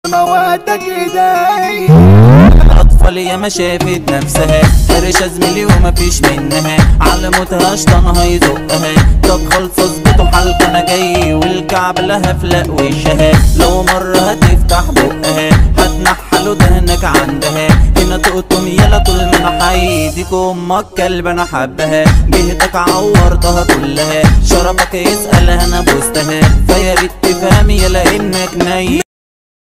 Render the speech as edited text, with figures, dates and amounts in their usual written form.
مواتك ايدي. الاطفال يا ما شافت نفسها قرشة زميلي ومفيش منها، على موتها شطانها يزقها. طب خلص اظبطوا حالكوا انا جاي، والكعب لها فلق وشها. لو مرة هتفتح بقها هتنحلوا دهنك عندها. هنا تقطم يلا طول ما انا حي، ديك امك كلب انا حبها. جهتك عورتها كلها، شرفك يسأل انا بوستها. فيا ريت تفهمي يلا انك نايم.